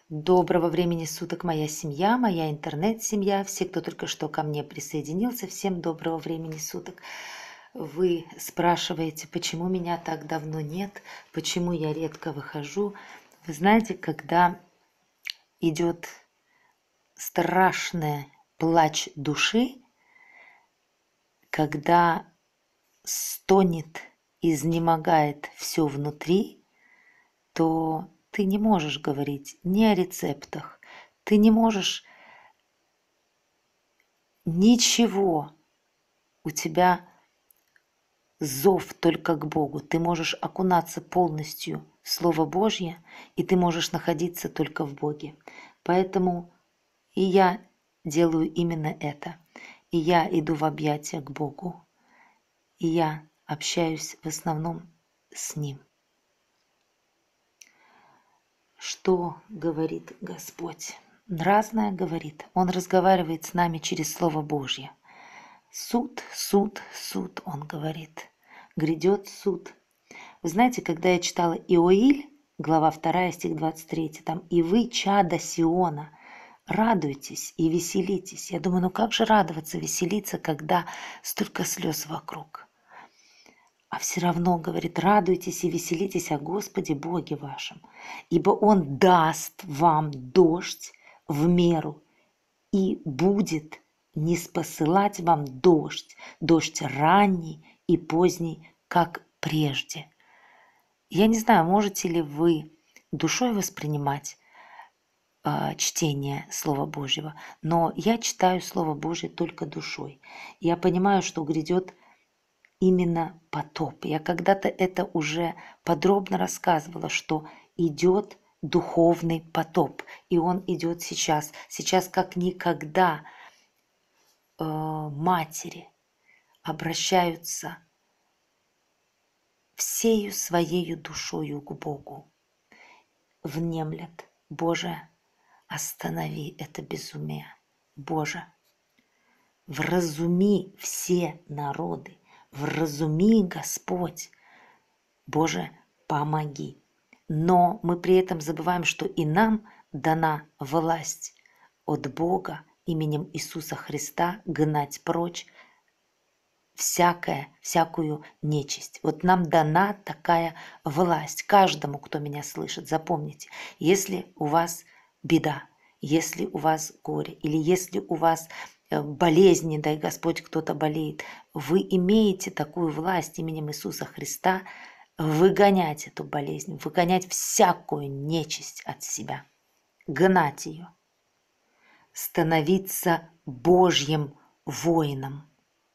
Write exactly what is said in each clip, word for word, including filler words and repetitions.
Доброго времени суток, моя семья, моя интернет-семья, все, кто только что ко мне присоединился, всем доброго времени суток. Вы спрашиваете, почему меня так давно нет, почему я редко выхожу. Вы знаете, когда идет страшный плач души, когда стонет, изнемогает все внутри, то ты не можешь говорить ни о рецептах, ты не можешь ничего, у тебя зов только к Богу, ты можешь окунаться полностью в Слово Божье, и ты можешь находиться только в Боге. Поэтому и я делаю именно это. И я иду в объятия к Богу, и я общаюсь в основном с Ним. Что говорит Господь? Разное говорит. Он разговаривает с нами через Слово Божье. Суд, суд, суд, он говорит. Грядет суд. Вы знаете, когда я читала Иоиль, глава вторая, стих двадцать три, там, «И вы, чада Сиона, радуйтесь и веселитесь». Я думаю, ну как же радоваться, веселиться, когда столько слез вокруг? А все равно, говорит, радуйтесь и веселитесь о Господе Боге вашем, ибо Он даст вам дождь в меру и будет ниспосылать вам дождь, дождь ранний и поздний, как прежде. Я не знаю, можете ли вы душой воспринимать э, чтение Слова Божьего, но я читаю Слово Божье только душой. Я понимаю, что грядет именно потоп. Я когда-то это уже подробно рассказывала, что идет духовный потоп, и он идет сейчас. Сейчас как никогда э, матери обращаются всею своею душою к Богу, внемлят: Боже, останови это безумие, Боже, вразуми все народы, вразуми, Господь, Боже, помоги. Но мы при этом забываем, что и нам дана власть от Бога именем Иисуса Христа гнать прочь всякое, всякую нечисть. Вот нам дана такая власть. Каждому, кто меня слышит, запомните, если у вас беда, если у вас горе, или если у вас болезнь, не дай Господь, кто-то болеет, вы имеете такую власть именем Иисуса Христа выгонять эту болезнь, выгонять всякую нечисть от себя, гнать ее, становиться Божьим воином.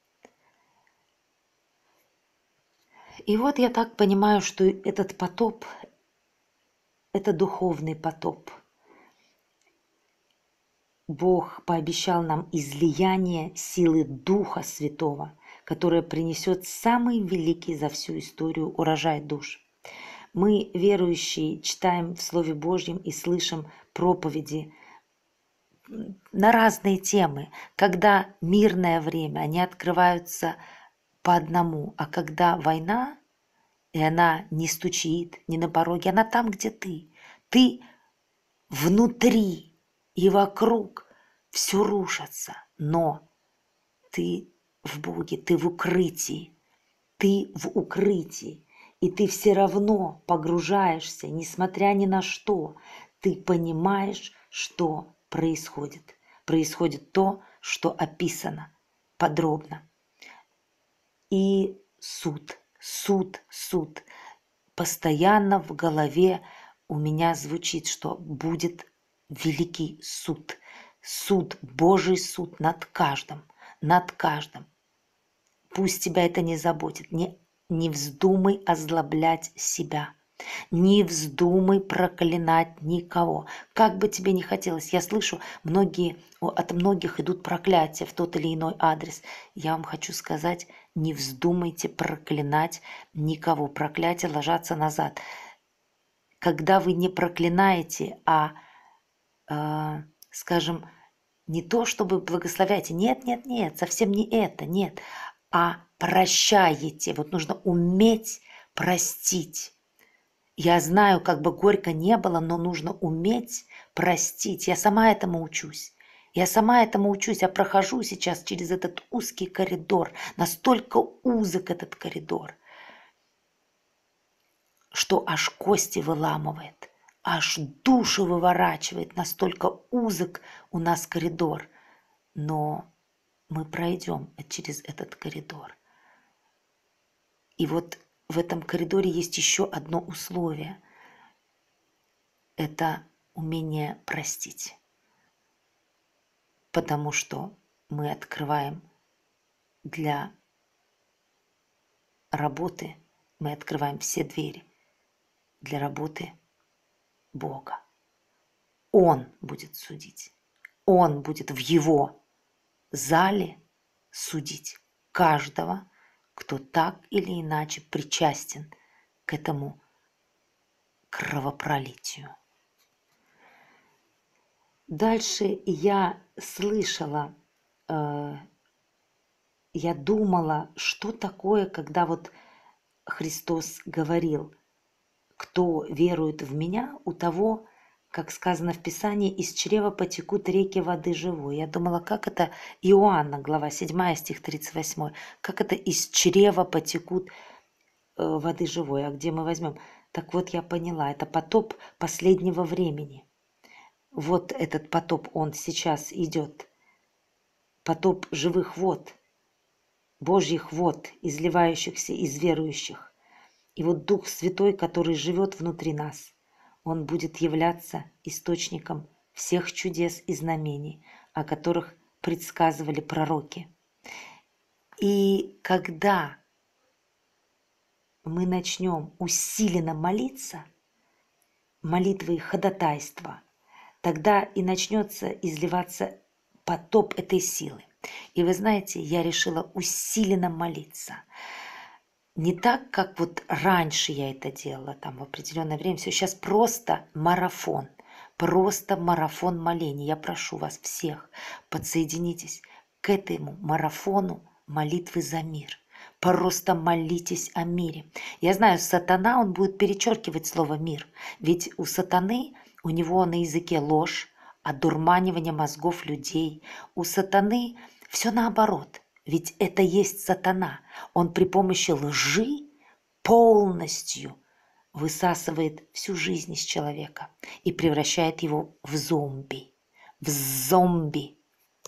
И вот я так понимаю, что этот потоп – это духовный потоп. Бог пообещал нам излияние силы Духа Святого, которое принесет самый великий за всю историю урожай душ. Мы, верующие, читаем в Слове Божьем и слышим проповеди на разные темы. Когда мирное время, они открываются по одному, а когда война, и она не стучит, не на пороге, она там, где ты. Ты внутри и вокруг все рушится, но ты в Боге, ты в укрытии, ты в укрытии, и ты все равно погружаешься, несмотря ни на что, ты понимаешь, что происходит. Происходит то, что описано подробно. И суд, суд, суд. Постоянно в голове у меня звучит, что будет великий суд. Суд, Божий суд над каждым, над каждым. Пусть тебя это не заботит. Не, не вздумай озлоблять себя. Не вздумай проклинать никого. Как бы тебе ни хотелось. Я слышу, многие, от многих идут проклятия в тот или иной адрес. Я вам хочу сказать, не вздумайте проклинать никого. Проклятия ложатся назад. Когда вы не проклинаете, а, э, скажем, не то, чтобы благословляете. Нет, нет, нет, совсем не это, нет. А прощаете. Вот нужно уметь простить. Я знаю, как бы горько не было, но нужно уметь простить. Я сама этому учусь. Я сама этому учусь. Я прохожу сейчас через этот узкий коридор. Настолько узок этот коридор, что аж кости выламывает, аж душу выворачивает. Настолько узок у нас коридор. Но мы пройдем через этот коридор. И вот в этом коридоре есть еще одно условие. Это умение простить. Потому что мы открываем для работы, мы открываем все двери для работы Бога. Он будет судить. Он будет в его зале судить каждого, кто так или иначе причастен к этому кровопролитию. Дальше я слышала, э, я думала, что такое, когда вот Христос говорил, кто верует в меня, у того, как сказано в Писании, из чрева потекут реки воды живой. Я думала, как это Иоанна, глава седьмая, стих тридцать восемь, как это из чрева потекут э, воды живой, а где мы возьмем? Так вот я поняла, это потоп последнего времени. Вот этот потоп, он сейчас идет. Потоп живых вод, Божьих вод, изливающихся из верующих. И вот Дух Святой, который живет внутри нас, он будет являться источником всех чудес и знамений, о которых предсказывали пророки. И когда мы начнем усиленно молиться, молитвой ходатайства, тогда и начнется изливаться потоп этой силы. И вы знаете, я решила усиленно молиться. Не так, как вот раньше я это делала, там в определенное время. Все, сейчас просто марафон. Просто марафон молений. Я прошу вас всех, подсоединитесь к этому марафону молитвы за мир. Просто молитесь о мире. Я знаю, сатана, он будет перечеркивать слово «мир». Ведь у сатаны, у него на языке ложь, одурманивание мозгов людей. У сатаны все наоборот. Ведь это есть сатана. Он при помощи лжи полностью высасывает всю жизнь из человека и превращает его в зомби. В зомби.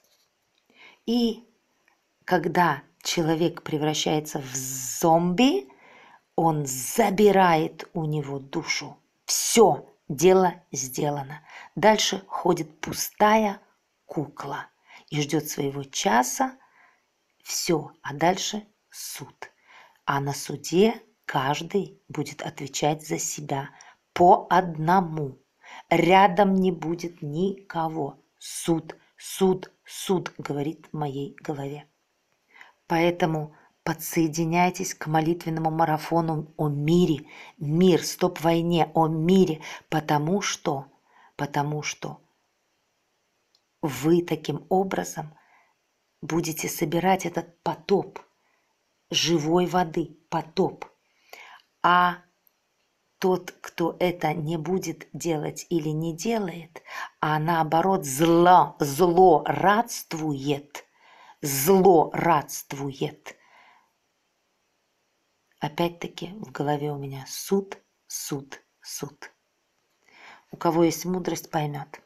И когда человек превращается в зомби, он забирает у него душу. Все, дело сделано. Дальше ходит пустая кукла и ждет своего часа. Все, а дальше суд. А на суде каждый будет отвечать за себя по одному. Рядом не будет никого. Суд, суд, суд, говорит в моей голове. Поэтому подсоединяйтесь к молитвенному марафону о мире. Мир, стоп войне, о мире. Потому что, потому что вы таким образом будете собирать этот потоп живой воды, потоп. А тот, кто это не будет делать или не делает, а наоборот зло, злорадствует, злорадствует. Опять-таки в голове у меня суд, суд, суд. У кого есть мудрость, поймет.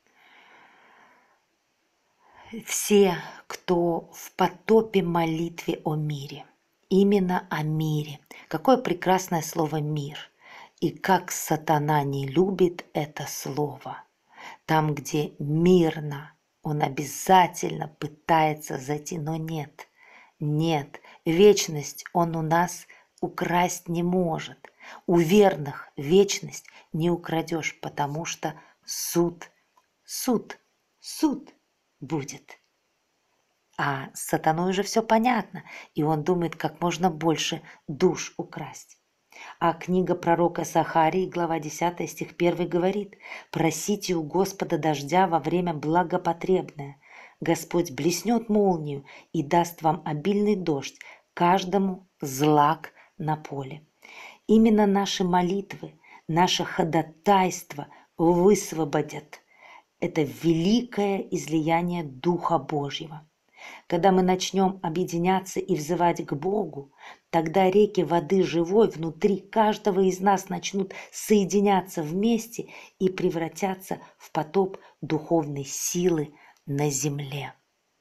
Все, кто в потопе молитве о мире, именно о мире. Какое прекрасное слово «мир». И как сатана не любит это слово. Там, где мирно, он обязательно пытается зайти, но нет. Нет, вечность он у нас украсть не может. У верных вечность не украдешь, потому что суд, суд, суд будет. А с сатаной уже все понятно, и он думает, как можно больше душ украсть. А книга пророка Захарии, глава десятая, стих первый говорит: «Просите у Господа дождя во время благопотребное. Господь блеснет молнию и даст вам обильный дождь, каждому злак на поле». Именно наши молитвы наше ходатайство высвободят. Это великое излияние Духа Божьего. Когда мы начнем объединяться и взывать к Богу, тогда реки воды живой внутри каждого из нас начнут соединяться вместе и превратятся в потоп духовной силы на земле.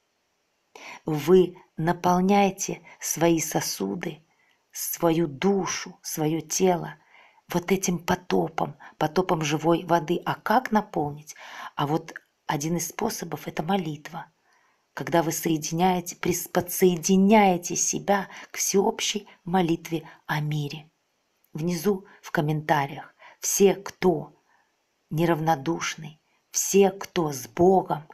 Вы наполняете свои сосуды, свою душу, свое тело вот этим потопом, потопом живой воды. А как наполнить? А вот один из способов – это молитва. Когда вы соединяете, подсоединяете себя к всеобщей молитве о мире. Внизу в комментариях все, кто неравнодушный, все, кто с Богом,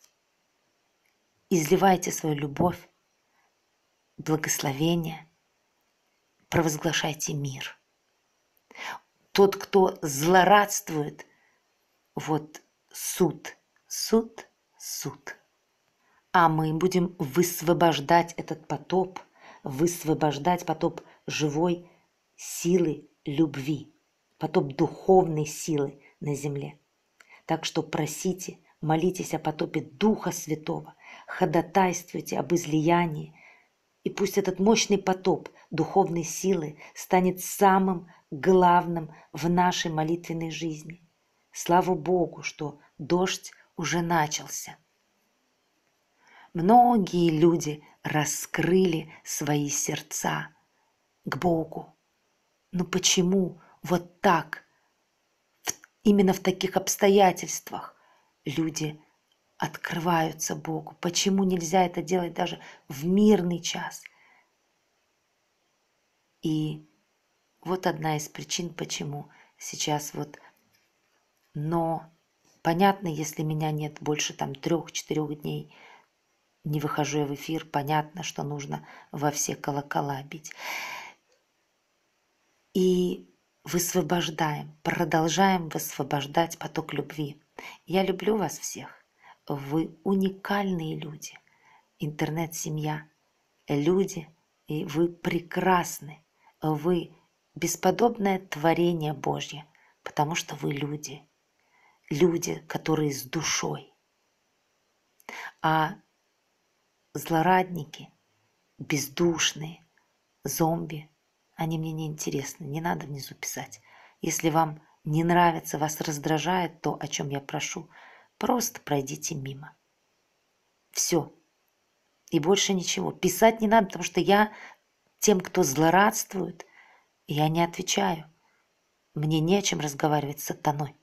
изливайте свою любовь, благословение, провозглашайте мир. Тот, кто злорадствует, вот суд, суд, суд. А мы будем высвобождать этот потоп, высвобождать потоп живой силы любви, потоп духовной силы на земле. Так что просите, молитесь о потопе Духа Святого, ходатайствуйте об излиянии, и пусть этот мощный потоп духовной силы станет самым главным в нашей молитвенной жизни. Слава Богу, что дождь уже начался. Многие люди раскрыли свои сердца к Богу. Но почему вот так, именно в таких обстоятельствах люди открываются Богу? Почему нельзя это делать даже в мирный час? И вот одна из причин, почему сейчас вот. Но понятно, если меня нет больше там трех-четырех дней, не выхожу я в эфир, понятно, что нужно во все колокола бить. И высвобождаем, продолжаем высвобождать поток любви. Я люблю вас всех. Вы уникальные люди. Интернет-семья. Люди, и вы прекрасны. Вы бесподобное творение Божье, потому что вы люди. Люди, которые с душой. А злорадники, бездушные, зомби, они мне не интересны. Не надо внизу писать. Если вам не нравится, вас раздражает то, о чем я прошу, просто пройдите мимо. Все. И больше ничего. Писать не надо, потому что я тем, кто злорадствует, я не отвечаю. Мне не о чем разговаривать с сатаной.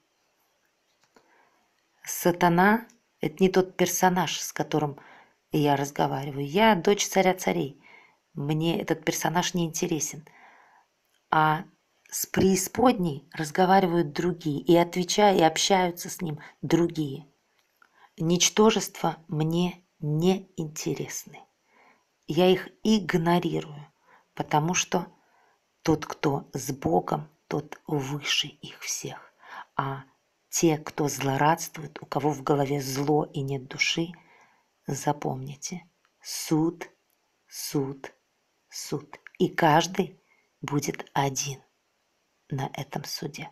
Сатана – это не тот персонаж, с которым я разговариваю. Я дочь царя царей. Мне этот персонаж не интересен. А с преисподней разговаривают другие. И отвечают, и общаются с ним другие. Ничтожества мне не интересны. Я их игнорирую, потому что тот, кто с Богом, тот выше их всех. А те, кто злорадствует, у кого в голове зло и нет души, запомните, суд, суд, суд. И каждый будет один на этом суде.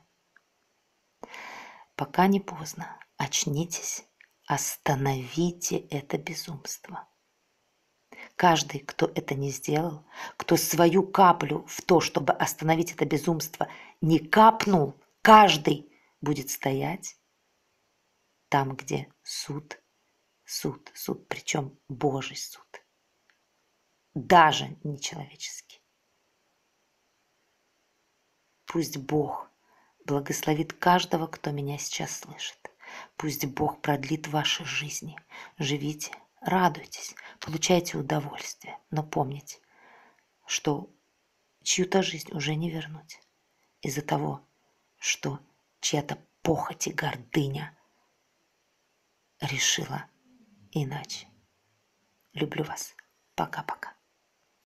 Пока не поздно, очнитесь, остановите это безумство. Каждый, кто это не сделал, кто свою каплю в то, чтобы остановить это безумство, не капнул, каждый будет стоять там, где суд, суд, суд, причем Божий суд, даже не человеческий. Пусть Бог благословит каждого, кто меня сейчас слышит. Пусть Бог продлит ваши жизни. Живите, радуйтесь, получайте удовольствие. Но помните, что чью-то жизнь уже не вернуть из-за того, что чья-то похоть и гордыня решила иначе. Люблю вас. Пока-пока.